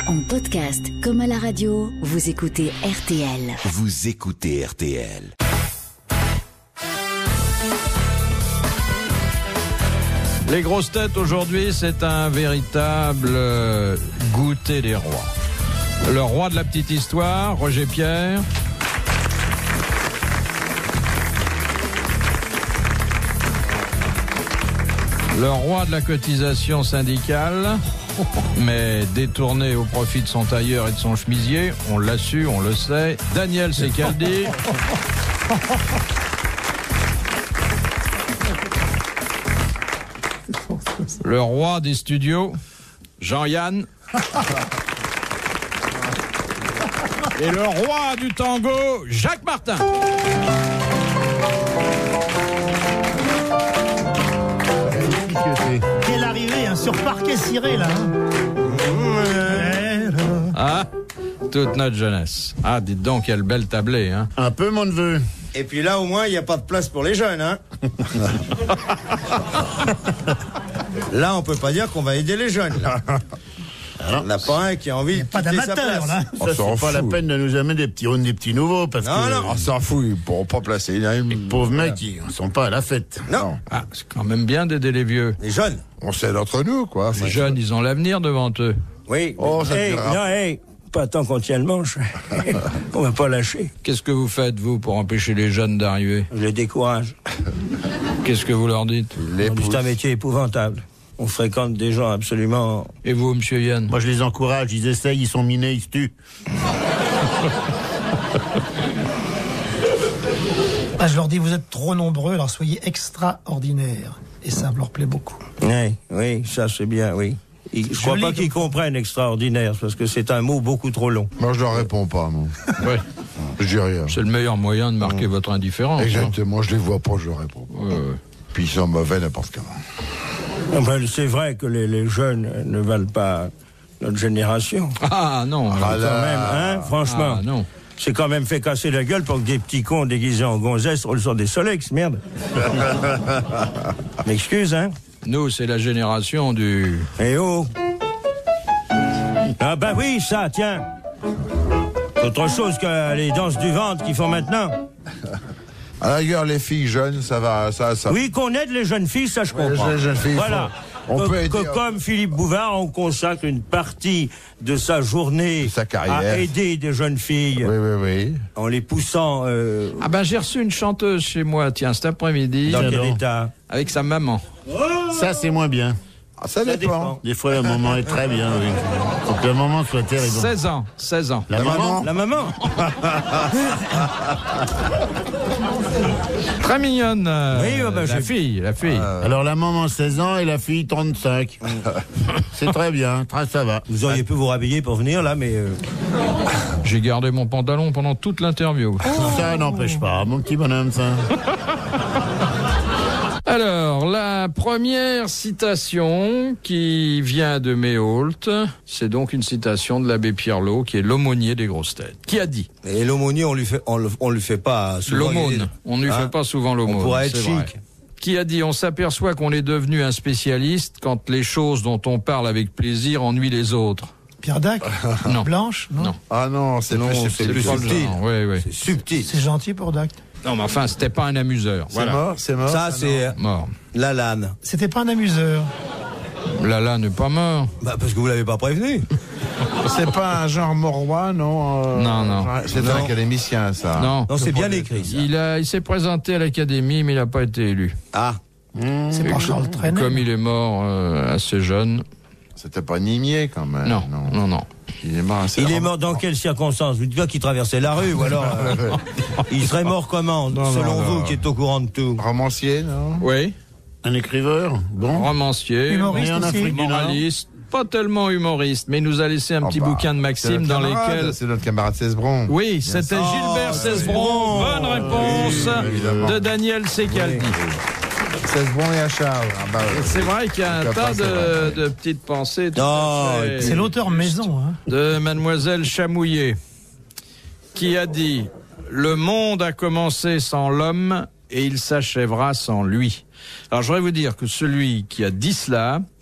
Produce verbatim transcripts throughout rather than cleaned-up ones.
En podcast comme à la radio, vous écoutez R T L. Vous écoutez R T L. Les grosses têtes aujourd'hui, c'est un véritable euh, goûter des rois. Le roi de la petite histoire, Roger Pierre. Le roi de la cotisation syndicale, mais détourné au profit de son tailleur et de son chemisier, on l'a su, on le sait, Daniel Secaldi. Le roi des studios, Jean-Yann. Et le roi du tango, Jacques Martin. Quelle arrivée, hein, sur parquet ciré, là. Hein. Ah, toute notre jeunesse. Ah, dites donc, quelle belle tablée, hein. Un peu, mon neveu. Et puis là, au moins, il n'y a pas de place pour les jeunes, hein. Là, on peut pas dire qu'on va aider les jeunes, là. On n'a pas un qui a envie de Pas quitter sa d'amateur, place. là. Ça, c'est pas la peine de nous amener des petits, des petits nouveaux, parce Non, que non. on s'en fout, ils pourront pas placer. Les pauvres mecs, ils ne sont pas à la fête. Non. Ah, c'est quand même bien d'aider les vieux. Les jeunes. On sait d'entre nous, quoi. Les jeunes, ils ont l'avenir devant eux. Oui. Oh, ça Hey, dira. non, hey, pas tant qu'on tient le manche. On va pas lâcher. Qu'est-ce que vous faites, vous, pour empêcher les jeunes d'arriver? Je les décourage. Qu'est-ce que vous leur dites? Les On dit, pouces. c'est un métier épouvantable. On fréquente des gens absolument... Et vous, monsieur Yann? Moi, je les encourage, ils essayent, ils sont minés, ils se tuent. Ah, je leur dis, vous êtes trop nombreux, alors soyez extraordinaires. Et ça me leur plaît beaucoup. Oui, oui, ça c'est bien, oui. Ils- je crois Joli pas qu'ils comme- comprennent extraordinaire, parce que c'est un mot beaucoup trop long. Moi, je leur réponds pas, moi. Oui. Je dis rien. C'est le meilleur moyen de marquer votre indifférence. hein. Exactement, je les vois pas, je leur réponds pas. Ouais, ouais. Puis ils sont mauvais n'importe comment. Enfin, c'est vrai que les, les jeunes ne valent pas notre génération. Ah non. Ah, alors. là. Quand même, hein, franchement. Ah non. C'est quand même fait casser la gueule pour que des petits cons déguisés en gonzesses roulent sur des Solex, merde. M'excuse, hein. Nous, c'est la génération du... Eh oh. Ah bah oui, ça, tiens. C'est autre chose que les danses du ventre qu'ils font maintenant. À la rigueur, les filles jeunes, ça va, ça, ça. Oui, qu'on aide les jeunes filles, ça je Ouais, comprends. les jeunes filles, Voilà. faut- on Que- peut aider- que comme Philippe Bouvard, on consacre une partie de sa journée De sa carrière. à aider des jeunes filles Oui, oui, oui. en les poussant euh, Ah ben, j'ai reçu une chanteuse chez moi, tiens, cet après-midi, dans quel donc. état. avec sa maman. Ça, c'est moins bien. Ah, ça, Ça dépend. dépend. Des fois, le moment est très bien, oui. Faut que le moment soit terrible. seize ans, seize ans. La, maman, La maman. Très mignonne. euh, Oui, oh, bah, la j'ai- fille, la fille. Alors, la maman, seize ans, et la fille, trente-cinq. C'est très bien, très, ça va. Vous auriez pu vous rhabiller pour venir là, mais euh, J'ai gardé mon pantalon pendant toute l'interview. Ça n'empêche pas, mon petit bonhomme, ça. Alors, la première citation qui vient de Méhault, c'est donc une citation de l'abbé Pierlot, qui est l'aumônier des grosses têtes. Qui a dit? Et l'aumônier, on lui fait, on le, on lui fait pas souvent. L'aumône. On ne lui Hein fait pas souvent l'aumône. On pourrait être c'est chic. vrai. Qui a dit? On s'aperçoit qu'on est devenu un spécialiste quand les choses dont on parle avec plaisir ennuient les autres. Pierre Dac. Non. Blanche, non, Non. Ah non, c'est Non, plus, c'est c'est plus plus subtil. Oui, oui. C'est subtil. C'est gentil pour Dac. Non, mais enfin, c'était pas un amuseur. C'est Voilà. mort, c'est mort. Ça, c'est Mort. la lane. C'était pas un amuseur. Lala n'est pas mort. Bah, parce que vous l'avez pas prévenu. C'est pas un genre Morois, non euh, Non, non. C'est Non. un académicien, ça. Non. Non, c'est bien écrit, ça. Il a, il s'est présenté à l'académie, mais il n'a pas été élu. Ah. C'est pas Charles Trenet. Comme il est mort euh, assez jeune. C'était pas Nimier, quand même. Non, non, non. Il est mort assez il est rarement. mort dans quelles circonstances? Vous dites pas qu'il traversait la rue, ou alors euh, il serait mort comment? Non, Selon non, vous, non. qui est au courant de tout. Romancier, non? Oui. Un écriveur, bon. Romancier. Humoriste Et en aussi. Afrique du Nord. Moraliste. Pas tellement humoriste, mais il nous a laissé un Oh, petit bah, bouquin de c'est maximes notre dans camarade, lesquels... C'est notre camarade Cesbron. Oui, c'était sûr. Gilbert Oh, Cesbron. Bonne réponse oui, évidemment. de Daniel Secaldi. Cesbron et Achard. Ah bah, C'est vrai qu'il y a un Pourquoi tas pas, c'est de, de petites pensées tout Oh, à fait C'est l'auteur maison, hein. de Mademoiselle Chamouillet, qui a dit « Le monde a commencé sans l'homme et il s'achèvera sans lui ». Alors, je voudrais vous dire que celui qui a dit cela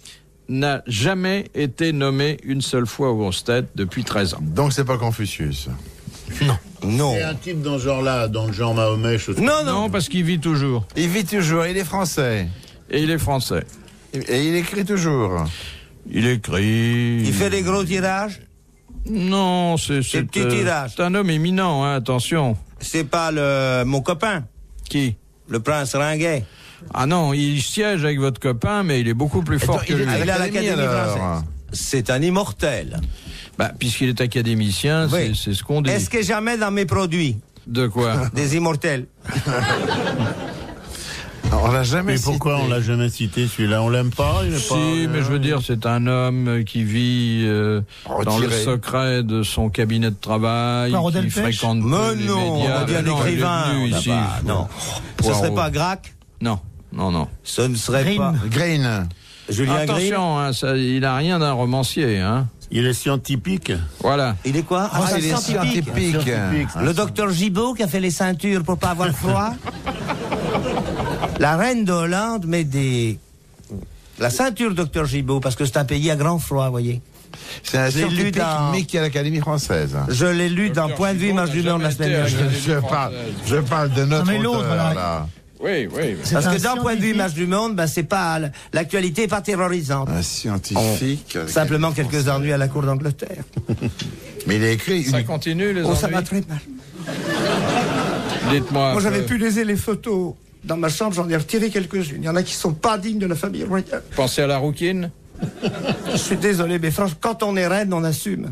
n'a jamais été nommé une seule fois aux grosses têtes depuis treize ans. Donc c'est pas Confucius. Non. C'est un type dans ce genre-là, dans le genre Mahomet. chose- Non, non. Non, parce qu'il vit toujours. Il vit toujours, il est français. Et il est français. Et il écrit toujours. Il écrit... Il fait des gros tirages. Non, c'est... c'est, petits euh, tirages. c'est un homme éminent, hein, attention. C'est pas le mon copain, Qui? le prince Ringuet. Ah non, il siège avec votre copain, mais il est beaucoup plus fort Attends, que il est lui. à Il est à l'Académie, l'Académie alors. française. C'est un immortel. Bah, puisqu'il est académicien, Oui. c'est, c'est ce qu'on dit. Est-ce que jamais dans mes produits, De quoi? des immortels? On l'a jamais Mais cité. pourquoi on l'a jamais cité celui-là? On l'aime pas, il est Si, pas... mais je veux dire, c'est un homme qui vit euh, dans le Retiré. secret de son cabinet de travail, Poirot qui Delpech. fréquente peu Mais les non, médias. on a dit un Non, il est écrivain. venu on a ici. pas- non. Ce Poirot. serait pas Grac? Non, non, non. Ce ne serait Green. pas Green. Julien Green? Attention, hein, ça, il a rien d'un romancier, hein. Il est scientifique. Voilà. Il est quoi? Ah, c'est il est scientifique. scientifique. Scientifique. Le docteur Gibault qui a fait les ceintures pour pas avoir froid. La reine de Hollande met des... La ceinture docteur Gibault, parce que c'est un pays à grand froid, vous voyez. C'est un Je l'ai lu scientifique, dans- mais qui est à l'Académie française. Je l'ai lu dans Docteur Point de vue Gibault Marche n'a du Nord la jamais semaine été à dernière. la- Je parle, je parle de notre Non, mais l'autre, auteur, voilà. là. Oui, oui. C'est Parce un que dans Point de vue scientifique. Marche du Monde, ben, c'est pas... L'actualité n'est pas terrorisante. Un scientifique. Simplement quelques ennuis à la cour d'Angleterre. Mais il a écrit Ça une... continue, les Oh, ça ennuis? va très mal. Dites-moi. Moi, j'avais euh, pu laisser les photos dans ma chambre, j'en ai retiré quelques-unes. Il y en a qui sont pas dignes de la famille royale. Pensez à la rouquine? Je suis désolé, mais franchement, quand on est reine, on assume.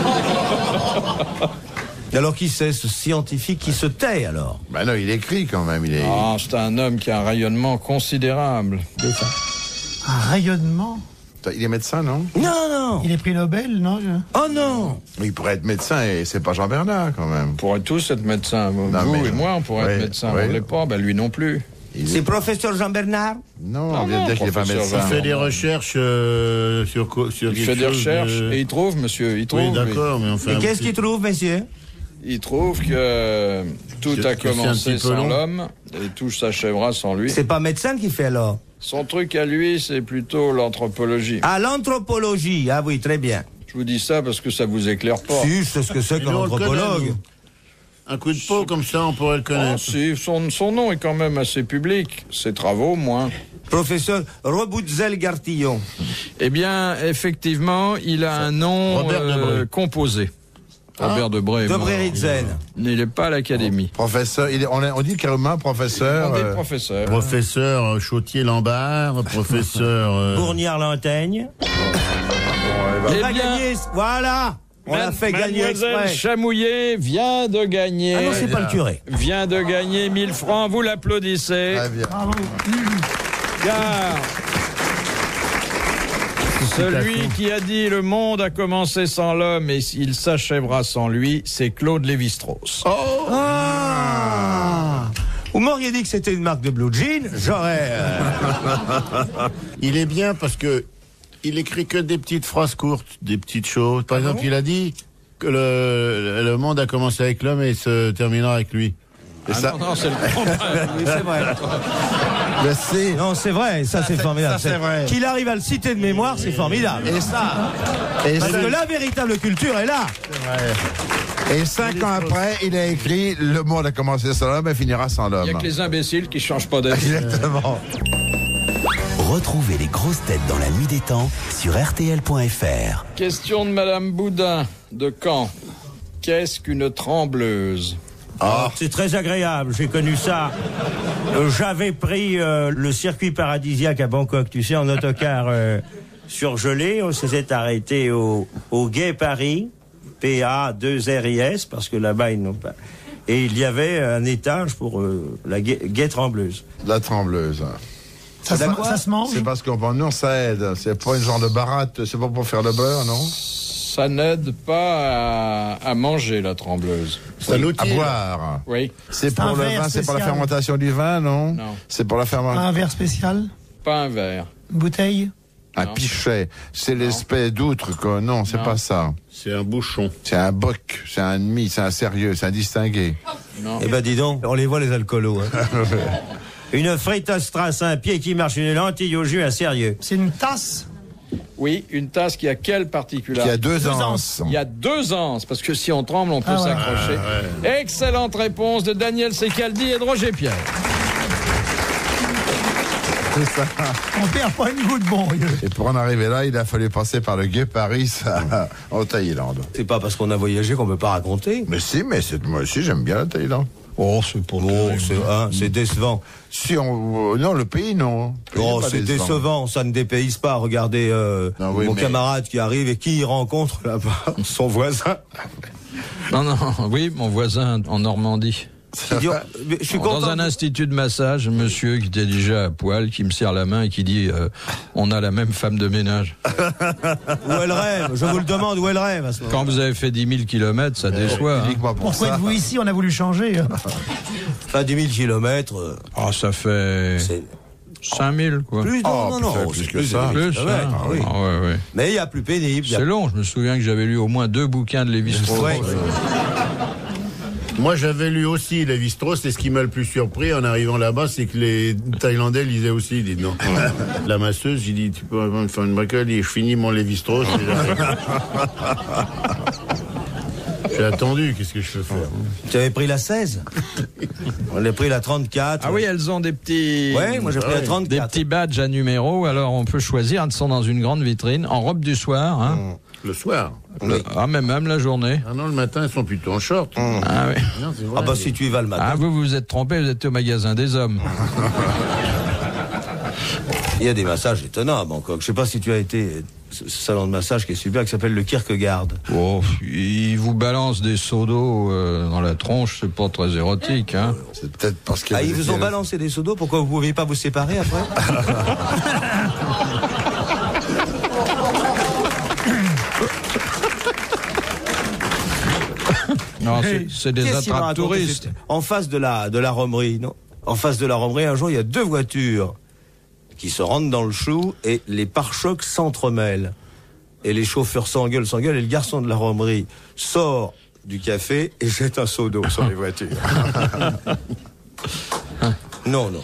Alors qui c'est, ce scientifique qui se tait, alors? Bah non, il écrit quand même. Il est... Ah, c'est un homme qui a un rayonnement considérable. Un rayonnement. Il est médecin, non? Non, non. Il est prix Nobel, non je- Oh non. Il pourrait être médecin et c'est pas Jean Bernard quand même. On pourrait tous être médecins. Vous Non, mais- et moi, on pourrait Oui, être médecins. oui. On ne l'est pas, ben lui non plus. Il C'est est- professeur Jean-Bernard? Non, Non, on vient de non, dire qu'il n'est pas professeur médecin. Il Jean- fait des recherches euh, sur, co- sur Il quelque fait des chose recherches de- et il trouve, monsieur. Il trouve. Oui, lui. d'accord, mais enfin... Et qu'est-ce qu'il trouve, messieurs? Il trouve que tout Que- a que c'est un commencé petit peu sans long. l'homme et tout s'achèvera sans lui. C'est pas médecin qui fait alors? Son truc à lui, c'est plutôt l'anthropologie. Ah, l'anthropologie. Ah oui, très bien. Je vous dis ça parce que ça vous éclaire pas. Si, je sais ce que c'est Mais qu'un nous, on le connaît, anthropologue. nous. Un coup de peau, comme ça, on pourrait le Oh, connaître. si, son, son nom est quand même assez public. Ses travaux, moins. Professeur Reboutzel-Gartillon. Eh bien, effectivement, il a un nom Robert euh, Debré. composé. Robert Debré. est mort. Debré-Ritzen. Il n'est pas à l'académie. Professeur, il est- on, est- on dit carrément professeur. On est euh, professeur. Professeur euh, Chautier-Lambert, professeur... euh, Bournière-Lantaigne. Eh Il a bien, gagné. Voilà. On l'a fait gagner Mademoiselle exprès. Chamouillet vient de gagner. Ah non, c'est pas le curé. Vient de gagner mille francs. Vous l'applaudissez. Très bien. Bravo. Car celui qui a dit le monde a commencé sans l'homme et il s'achèvera sans lui, c'est Claude Lévi-Strauss. Ah. Vous m'auriez dit que c'était une marque de blue jean, j'aurais... euh, Il est bien parce que il écrit que des petites phrases courtes, des petites choses. Par exemple, il a dit que le, le monde a commencé avec l'homme et se terminera avec lui. Et Ah ça, non, non, c'est le contraire. Oui, c'est vrai. le C. Non, c'est vrai, ça, c'est c'est- formidable. ça, c'est vrai. Qu'il arrive à le citer de mémoire, c'est formidable. Et ça. Et, Parce c'est- que la véritable culture est là. et cinq ans après, il a écrit Le monde a commencé sans l'homme et finira sans Il n'y a l'homme. que les imbéciles qui changent pas d'avis. Exactement. Retrouvez les grosses têtes dans la nuit des temps sur R T L point F R. Question de Madame Boudin de Caen. Qu'est-ce qu'une trembleuse? Ah, c'est très agréable, j'ai connu ça. Euh, J'avais pris euh, le circuit paradisiaque à Bangkok, tu sais, en autocar euh, surgelé. On s'était arrêté au, au Gay Paris, P A deux R I S, parce que là-bas, ils n'ont pas... Et il y avait un étage pour euh, la Gay, Gay Trembleuse. La trembleuse. Ça, se, ça se mange. C'est parce qu'on pense, non, ça aide. C'est pas une genre de baratte, c'est pas pour faire le beurre, non? Ça n'aide pas à, à manger la trembleuse. C'est un outil. À boire. Oui, C'est un pour le verre vin, c'est pour la spécial. fermentation du vin, non? Non. C'est pour la fermentation. Un verre spécial. pas un verre. Une bouteille. Un Non. pichet. C'est l'espèce d'outre, quoi. Non, c'est Non. pas ça. C'est un bouchon. C'est un boc, c'est un demi, c'est un sérieux, c'est un distingué. Non. Eh ben, dis donc, on les voit, les alcoolos. Hein. Une frite à strass, un pied qui marche, une lentille au jus, un sérieux. C'est une tasse. Oui, une tasse qui a quelle particularité? Qui a deux anses. Il y a deux anses, parce que si on tremble, on peut Ah ouais. s'accrocher. Ah ouais. Excellente réponse de Daniel Secaldi et de Roger Pierre. C'est ça. On perd pas une goutte bon. Et pour en arriver là, il a fallu passer par le Gué Paris à- en Thaïlande. C'est pas parce qu'on a voyagé qu'on peut pas raconter. Mais si, mais c'est, moi aussi j'aime bien la Thaïlande. Oh, c'est pour Oh, c'est hein, c'est décevant. Si on, non, le pays non. Le pays Oh, est pas c'est décevant, ça ne dépayse pas. Regardez euh, Non, oui, mon mais- camarade qui arrive et qui il rencontre là-bas, son voisin. Non, non, oui, mon voisin en Normandie. Il dit, oh, mais je suis Dans content. un institut de massage, un monsieur qui était déjà à poil, qui me serre la main et qui dit euh, on a la même femme de ménage. Où elle rêve? Je vous le demande, où elle rêve à ce moment? Quand vous avez fait dix mille kilomètres, ça déçoit. hein. Uniquement pour Pourquoi ça. êtes-vous ici? On a voulu changer. Enfin, dix mille kilomètres. euh, Oh, ça fait c'est cinq mille, quoi. plus, non, Oh, non, plus, non. plus c'est que ça. de dix mille Plus, kilomètres, hein. ah oui. Ah, ouais, ouais. Mais il y a plus pénible. il y a- C'est long, je me souviens que j'avais lu au moins deux bouquins de Lévi-Strauss. Ouais. Moi, j'avais lu aussi Lévi-Strauss, et ce qui m'a le plus surpris en arrivant là-bas, c'est que les Thaïlandais lisaient aussi. Ils disent non. La masseuse, j'ai dit, tu peux me faire une bricole? Et je finis mon Lévi-Strauss. et j'arrive. J'ai attendu, qu'est-ce que je peux faire? Tu avais pris la seize? On a pris la trente-quatre. Ah oui, elles ont des petits... Ouais, moi j'ai pris la Des trente-quatre. petits badges à numéro, alors on peut choisir. Elles sont dans une grande vitrine, en robe du soir. Hein. Le soir. Le- ah, mais même la journée. Ah non, le matin, ils sont plutôt en short. Ah, oui. Non, c'est vrai. Ah bah si tu y vas le matin. Ah, vous vous êtes trompé, vous êtes au magasin des hommes. Il y a des massages étonnants à Bangkok. Je sais pas si tu as été ce ce salon de massage qui est super, qui s'appelle le Kierkegaard. Oh, ils vous balancent des seaux d'eau euh, dans la tronche, c'est pas très érotique. Hein. C'est peut-être parce que. Ah, ils vous ont balancé des seaux d'eau, pourquoi vous pouviez pas vous séparer après? Non, c'est- c'est des Qu'est-ce qu'il m'a attrapes raconté? touristes. C'était En face de la, de la romerie, non? En face de la romerie, un jour, il y a deux voitures qui se rentrent dans le chou et les pare-chocs s'entremêlent. Et les chauffeurs s'engueulent, s'engueulent, et le garçon de la romerie sort du café et jette un seau d'eau sur les voitures. Non, non.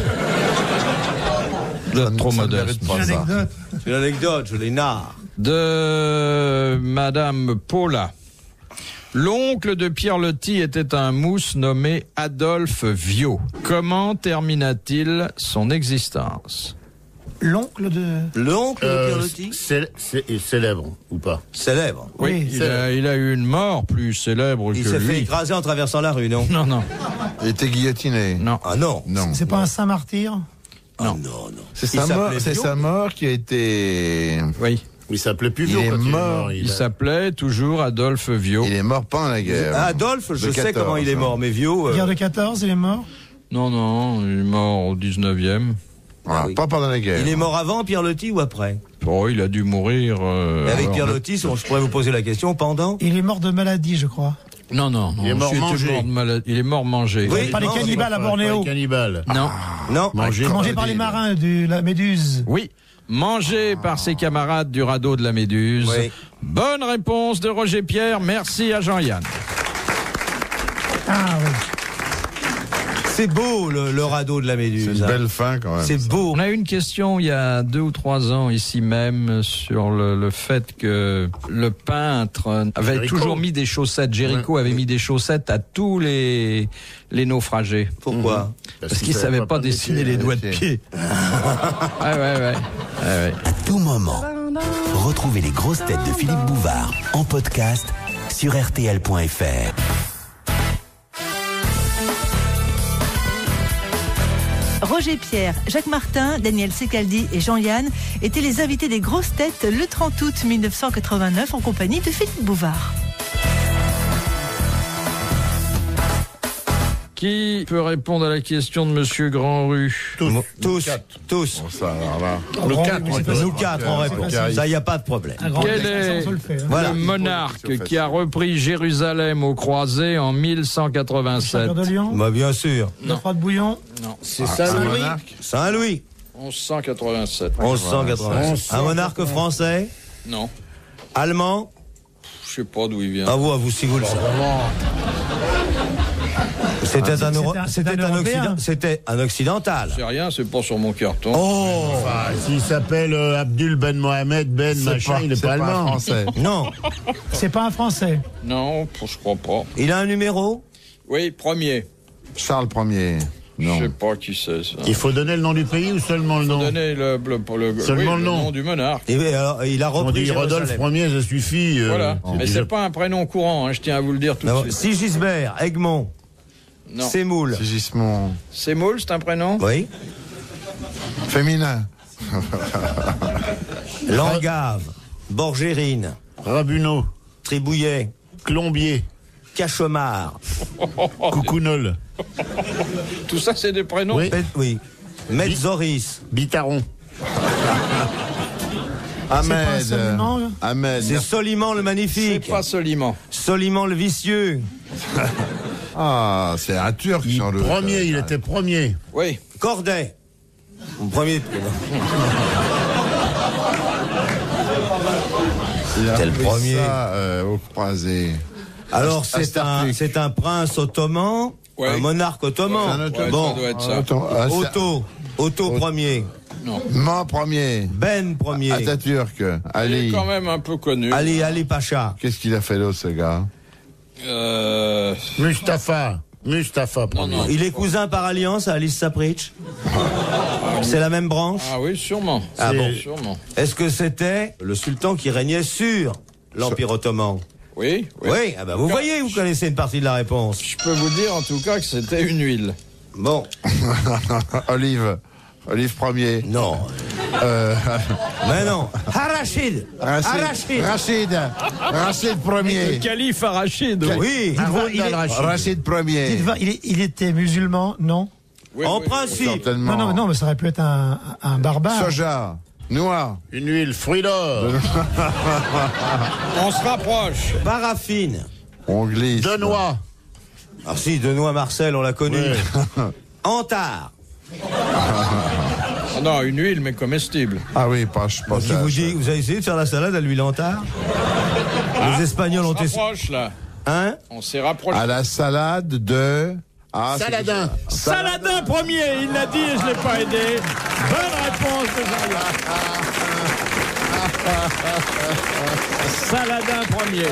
Vous êtes trop ça ne modeste. mérite pas Une ça. anecdote. C'est une anecdote, je l'ai narre. De Madame Paula. L'oncle de Pierre Loti était un mousse nommé Adolphe Viau. Comment termina-t-il son existence? L'oncle de... L'oncle de Euh, Pierre Loti, c'est- c'est- célèbre ou pas? célèbre. Oui, il a, il a eu une mort plus célèbre Il que s'est fait lui. écraser en traversant la rue, non? Non, non, Il était guillotiné. non. Ah non. Non. C'est pas un Saint-Martyr? Ah non, non. C'est Il sa, mort, s'appelait c'est Viau. sa mort qui a été. Oui, Il s'appelait plus Il Viau est quand il est mort. mort. il a- s'appelait toujours Adolphe Viau. Il est mort pendant la guerre. Adolphe, je De sais quatorze, comment il est hein. mort, mais Viau... euh, Guerre de quatorze, il est mort? Non, non, il est mort au dix-neuvième. Voilà, Ah oui. pas pendant la guerre. il est mort avant Pierre Loti ou après? Oh, il a dû mourir. euh, Et avec alors, Pierre le- Loti, je pourrais vous poser la question, pendant? Il est mort de maladie, je crois. Non, non, non. Il est mort était mangé. mort de malade- Il est mort mangé. Oui. Par les non, cannibales à Pas- Bornéo. pas les cannibales. Non. Non. Mangé, Mangé par les marins de la Méduse. Oui. Mangé par ses camarades du radeau de la Méduse. Oui. Bonne réponse de Roger Pierre. Merci à Jean-Yann. Ah oui. C'est beau, le, le radeau de la C'est Méduse. une hein. belle fin quand même. C'est beau. On a eu une question il y a deux ou trois ans ici même sur le, le fait que le peintre avait Géricault. toujours mis des chaussettes. Géricault avait mis des chaussettes à tous les, les naufragés. Pourquoi? Parce qu'il savait pas dessiner les doigts de pied. Ah ouais, ouais. ouais, ouais. À tout moment, retrouvez les grosses têtes de Philippe Bouvard en podcast sur R T L point F R. Roger Pierre, Jacques Martin, Daniel Secaldi et Jean-Yann étaient les invités des grosses têtes le trente août mille neuf cent quatre-vingt-neuf en compagnie de Philippe Bouvard. Qui peut répondre à la question de Monsieur Grandrue? Tous. Tous. Tous. Bon, ça, alors là. Le Grand- quatre, oui, on c'est peut- facile. Nous quatre, on répond. carré. Ça, y a pas de problème. Un grand Quel texte, est on se le fait, hein. Voilà. le monarque qui a repris Jérusalem aux croisés en mille cent quatre-vingt-sept? Champion de Lyon, Bah, bien sûr. Geoffroy de Bouillon, Non, C'est Un ça, Louis. monarque. Saint-Louis. onze cent quatre-vingt-sept. onze cent quatre-vingt-sept. Un monarque français? Non, Allemand? je sais pas d'où il vient. À vous, à vous, si vous le savez. C'était un, Euro- c'est un- c'était c'est un un, Européen. Occiden- c'était un occidental. C'est rien, c'est pas sur mon carton. Oh Enfin, s'il s'appelle euh, Abdul Ben Mohamed Ben C'est machin, pas- il est c'est pas pas un allemand. français. non, C'est pas un Français. Non, je crois pas. il a un numéro. Oui, premier. Charles Ier. Non. Je sais pas qui c'est, ça. Il faut donner le nom du pays ou seulement le nom? Donner le, le, le, Seulement oui, le nom. du monarque. Et alors, il a On repris dit Rodolphe Jérusalem. Ier, ça suffit. euh, Voilà. c'est Mais déjà- c'est pas un prénom courant, hein, je tiens à vous le dire tout Non, de suite. Sigisbert, Egmont, Non. Sémoul. Sigismond. Sémoul, c'est un prénom? Oui. Féminin. Langave, Borgérine, Rabuneau, Tribouillet, Clombier, Cachemar. Coucounol, Tout ça, c'est des prénoms? Oui. Pet- oui. Metzoris. Bitaron. Ahmed. pas Soliman, là Ahmed. C'est Soliman le C'est magnifique. pas Soliman. Soliman le vicieux. Ah, c'est un Turc, Il, sans doute. premier, il était premier. Oui. Corday. Mon premier. Il a C'est le pris premier. ça, euh, au croisé. Alors Ast- c'est un, Astartic. c'est un prince ottoman, Ouais. un monarque ottoman. C'est un autre- Ouais, bon, ça doit être ça. Attends, ah, c'est- Otto, Otto premier, Man premier. Ben premier, Atatürk. Il est Ali. quand même un peu connu. Ali Ali Pacha. Qu'est-ce qu'il a fait d'autre, ce gars? Euh... Mustapha. Mustapha, premier. non. Il est cousin par alliance à Alice Sapritch. C'est la même branche. Ah oui, sûrement. Ah C'est- bon. Sûrement. Est-ce que c'était le sultan qui régnait sur l'Empire ottoman? Oui, oui. Oui, ah bah vous voyez, vous connaissez une partie de la réponse. Je peux vous dire en tout cas que c'était une huile. Bon, Olive. Olive premier. non. Euh, Mais non. Harachid. Rachid. Harachid. Rachid. Rachid premier. calife Arachide. Oui. Dites-moi, il, est- Rachid premier. dites-moi, il, est- il était musulman, non? Oui, En oui. principe. Certainement. Non, non, non, mais ça aurait pu être un, un barbare. Soja. Noix. Une huile, fruit d'or. On se rapproche. Paraffine. On glisse. De noix. Ah si, Benoît Marcel, on l'a connu. Ouais. Antard. Ah non, une huile, mais comestible. Ah oui, pas, je pense. Qui vous dit, vous avez essayé de faire la salade à l'huile Antard? Les Espagnols ont On se essayé. rapproche, là. Hein? On s'est rapproché. À la salade de. Ah, c'est- Saladin. Saladin premier, il l'a dit et je l'ai pas aidé. Bonne réponse de Jean-Yann. Saladin premier.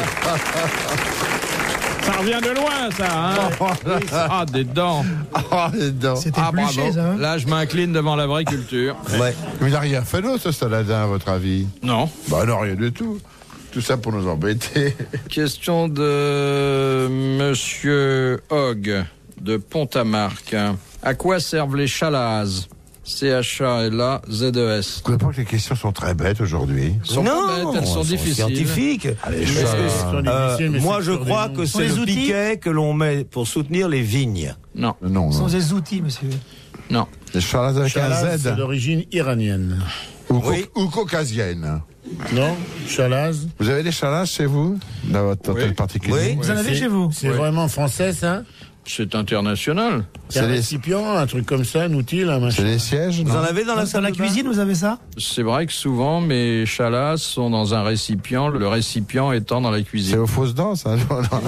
Ça revient de loin, ça, hein? Ah, des dents. Ah, les dents. C'était Ah, épluché, bravo. ça. hein Là, je m'incline devant la vraie culture. Ouais. Mais il n'a rien fait d'autre, ce Saladin, à votre avis? Non. Bah non, rien du tout. Tout ça pour nous embêter. Question de Monsieur Hogg de Pont-à-Marc. À quoi servent les chalazes? C H A L A Z E S. Je ne crois pas que les questions sont très bêtes aujourd'hui. Sont non, pas bêtes, elles sont elles difficiles. scientifiques. Allez, Parce ça- que, sont euh, difficiles, mais moi, c'est je sur crois des que noms. c'est les le outils piquet que l'on met pour soutenir les vignes. Non, Non, Ce sont non. des outils, monsieur. non. Les chalazes avec Chalaz, un c'est Z. d'origine iranienne. Ou, co- Oui. ou caucasienne. Non? Chalaz? Vous avez des chalazes chez vous? Dans votre Oui. hôtel particulier? Oui. Vous en avez C'est- chez vous? C'est Ouais. vraiment français, ça? C'est international. C'est un les- récipient, un truc comme ça, un outil, là, C'est machin. les sièges, Vous non? en avez dans la Dans salle la de bain? cuisine, vous avez ça? C'est vrai que souvent mes chalaces sont dans un récipient, le récipient étant dans la C'est cuisine. aux fausses dents, ça? Non, non.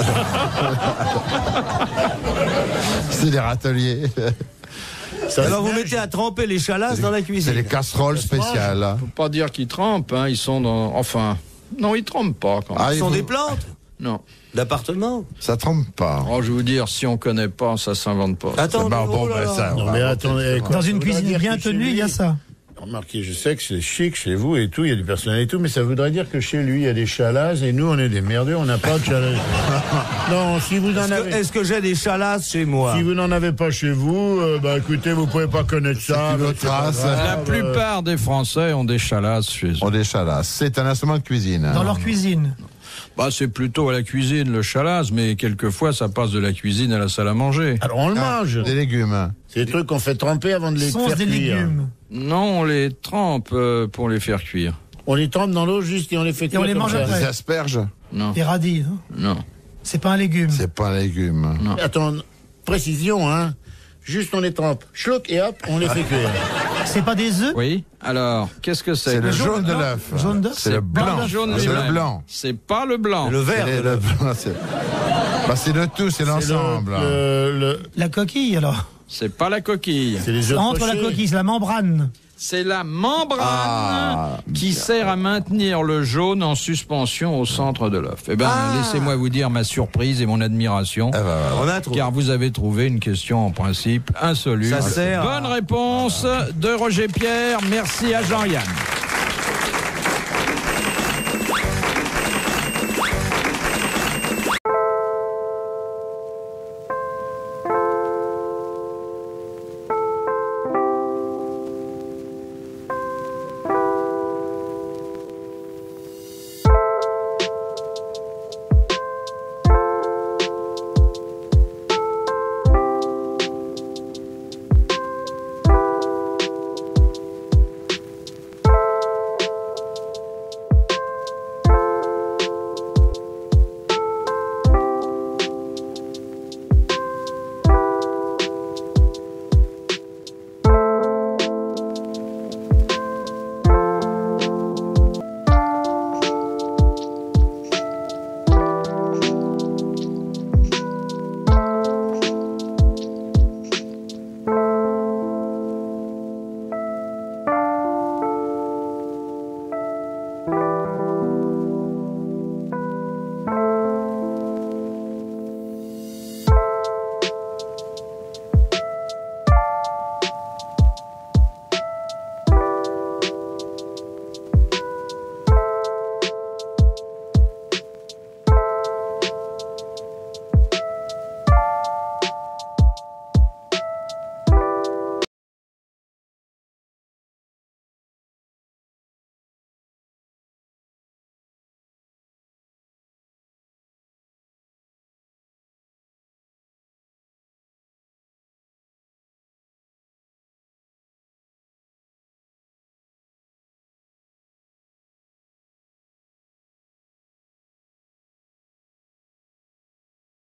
C'est des râteliers. Ça Alors se vous nage. mettez à tremper les chalasses dans la C'est cuisine. les casseroles spéciales. Faut pas dire qu'ils trempent, hein, ils sont dans... Enfin, non, ils trempent pas quand même. Ah, Ce il sont faut- des plantes Non. d'appartement. Ça trompe pas. Oh, je vais vous dire, si on connaît pas, ça s'invente pas. Attends, Bah, bon, oh là ben, là. ça- Non, mais attendez, quoi, Dans ça une voudrait cuisine dire bien que chez tenue, il y a lui- ça. Remarquez, je sais que c'est chic chez vous et tout, il y a du personnel et tout, mais ça voudrait dire que chez lui, il y a des chalasses et nous, on est des merdeux, on n'a pas de chalasses. Non, si vous en Est-ce que, avez... est-ce que j'ai des chalasses chez moi? Si vous n'en avez pas chez vous, euh, bah écoutez, vous pouvez pas connaître ça. une bah, autre c'est pas race. grave, La euh, plupart des Français ont des chalasses chez eux. On des chalasses. C'est un instrument de cuisine. hein. Dans leur cuisine. Bah, c'est plutôt à la cuisine, le chalasse, mais quelquefois, ça passe de la cuisine à la salle à manger. Alors on le Ah, mange. Des légumes. C'est des trucs qu'on fait tremper avant de les Sont faire des cuire. légumes. Non, on les trempe euh, pour les faire cuire. On les trempe dans l'eau juste et on les fait cuire on les comme mange ça. après. Des asperges. Non, Des radis. hein. non. C'est pas un légume. C'est pas un légume. Attends, précision, hein. Juste on les trempe. Chlouc et hop, on les fait cuire. C'est pas des œufs? Oui, alors, qu'est-ce que c'est? C'est le jaune, jaune de non l'œuf. Jaune d'œuf C'est le pas blanc. le jaune C'est le lui-même. blanc. C'est pas le blanc. Le vert. C'est de le l'œuf. blanc. c'est- Bah, c'est le tout, c'est l'ensemble. Le, le, La coquille, alors. C'est pas la coquille. C'est les œufs Entre la pochés. coquille, c'est la membrane. C'est la membrane Ah, qui sert à maintenir le jaune en suspension au centre de l'œuf. Eh ben, Ah. laissez-moi vous dire ma surprise et mon admiration. Ah, bah, bah, On a trouvé. Car vous avez trouvé une question en principe insoluble. Ça sert à- Bonne réponse de Roger Pierre. Merci à Jean-Yann.